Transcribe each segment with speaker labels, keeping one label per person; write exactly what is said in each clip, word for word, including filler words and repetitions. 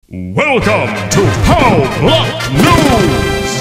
Speaker 1: Welcome to Pow Block News!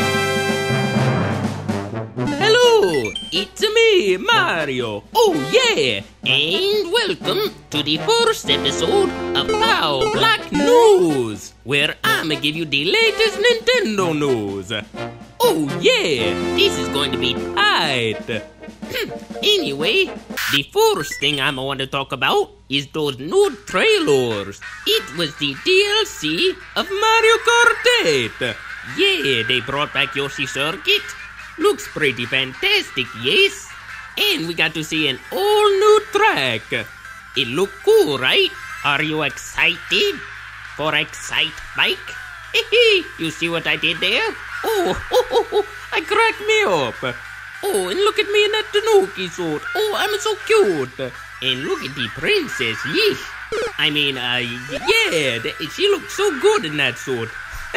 Speaker 2: Hello, it's me, Mario. Oh yeah, and welcome to the first episode of Pow Block News, where I'ma give you the latest Nintendo news. Oh yeah, this is going to be tight. Anyway, the first thing I'ma want to talk about is those new trailers. It was the D L C of Mario Kart eight. Yeah, they brought back Yoshi Circuit. Looks pretty fantastic, yes? And we got to see an all new track. It looked cool, right? Are you excited for Excite Bike? You see what I did there? Oh, oh, oh, oh, I cracked me up. Oh, and look at me in that Tanuki suit. Oh, I'm so cute. And look at the princess, yes. I mean, uh, yeah, she looks so good in that suit.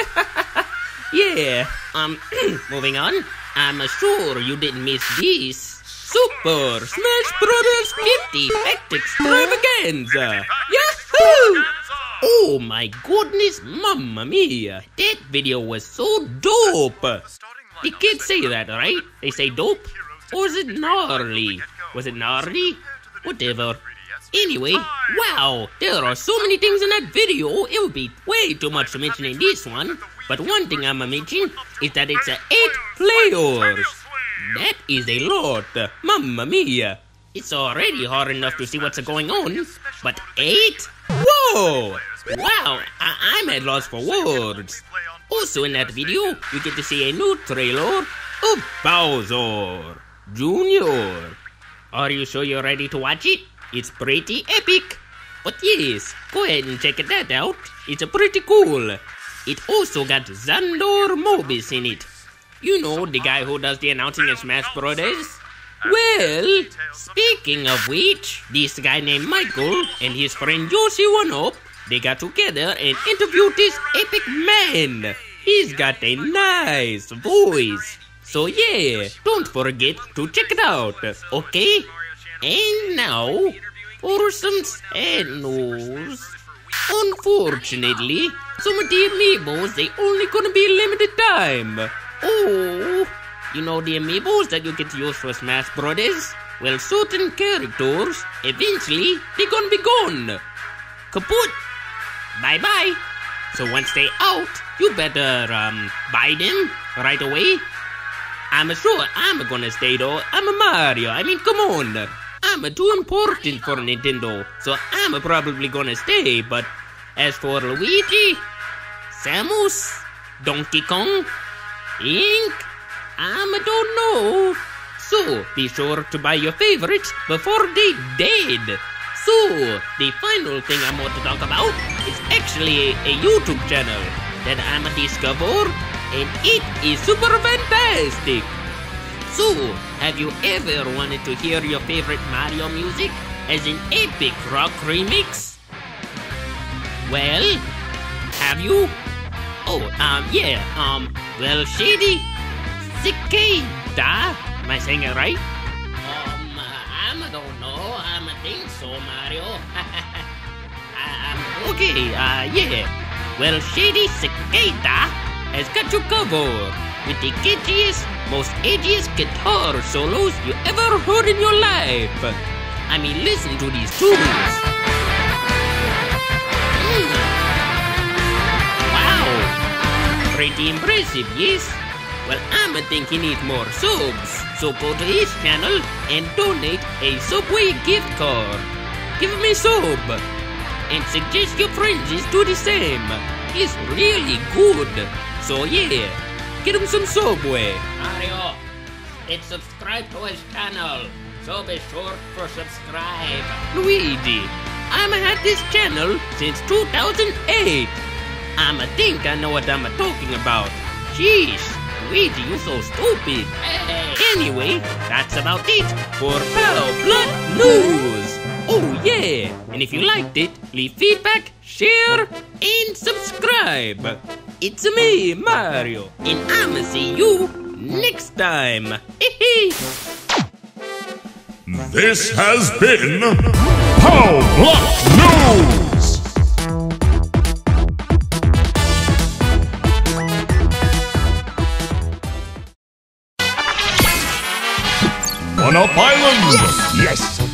Speaker 2: Yeah, um, moving on. I'm sure you didn't miss this. Super Smash Brothers fifty Fact Extravaganza. Yahoo! Oh my goodness, mamma mia. That video was so dope. The kids say that, right? They say dope? Or is it gnarly? Was it gnarly? Whatever. Anyway, wow, there are so many things in that video, it would be way too much to mention in this one. But one thing I'ma mention is that it's a eight players. That is a lot. Mamma mia. It's already hard enough to see what's going on, but eight? Whoa! Wow, I I'm at loss for words. Also in that video, you get to see a new trailer of Bowser Junior Are you sure you're ready to watch it? It's pretty epic. But yes, go ahead and check that out. It's a pretty cool. It also got Xander Mobis in it. You know, the guy who does the announcing in Smash Brothers? Well, speaking of which, this guy named Michael and his friend Yoshi one up, they got together and interviewed this epic man. He's got a nice voice. So yeah, don't forget to check it out, okay? And now, for some sad news. Unfortunately, some of the amiibos, they only gonna be limited time. Oh, you know the amiibos that you get to use for Smash Brothers? Well, certain characters, eventually, they're gonna be gone. Kaput! Bye-bye. So once they out, you better, um, buy them right away. I'm sure I'm gonna stay though. I'm a Mario. I mean, come on. I'm too important for Nintendo, so I'm probably gonna stay. But as for Luigi, Samus, Donkey Kong, Link, I don't know. So be sure to buy your favorites before they dead. So the final thing I'm going to talk about is actually a YouTube channel that I'm a discover, and it is super fantastic. So, have you ever wanted to hear your favorite Mario music as an epic rock remix? Well, have you? Oh, um, yeah, um, well, Shady Cicada, am I saying it right? Um, I don't know, I think so, Mario. um, okay, uh, yeah. Well, Shady Cicada has got you covered with the catchiest, most edgiest guitar solos you ever heard in your life. I mean, listen to these tunes. Mm. Wow. Pretty impressive, yes? Well, I'ma think he needs more subs. So go to his channel and donate a Subway gift card. Give him a sub. And suggest your friends do the same. He's really good. So yeah. Get him some Subway. Mario, it's subscribe to his channel, so be sure to subscribe. Luigi, I'ma had this channel since two thousand eight. I'ma think I know what I'm talking about. Jeez, Luigi, you're so stupid. Hey. Anyway, that's about it for Pow Block News. Oh yeah, and if you liked it, leave feedback, share, and subscribe. It's me, Mario, and I'ma see you next time.
Speaker 1: This has been Pow Block News! One Up Island.
Speaker 3: Yes!